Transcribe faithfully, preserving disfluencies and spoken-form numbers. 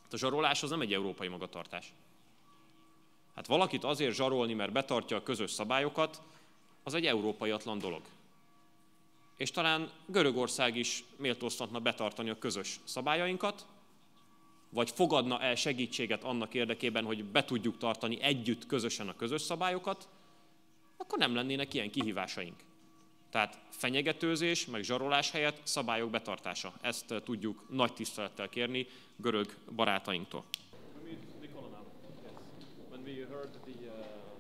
Hát a zsarolás az nem egy európai magatartás. Hát valakit azért zsarolni, mert betartja a közös szabályokat, az egy európaiatlan dolog. És talán Görögország is méltóztatna betartani a közös szabályainkat, vagy fogadna el segítséget annak érdekében, hogy be tudjuk tartani együtt, közösen a közös szabályokat, akkor nem lennének ilyen kihívásaink. Tehát fenyegetőzés, meg zsarolás helyett szabályok betartása. Ezt tudjuk nagy tisztelettel kérni görög barátainktól.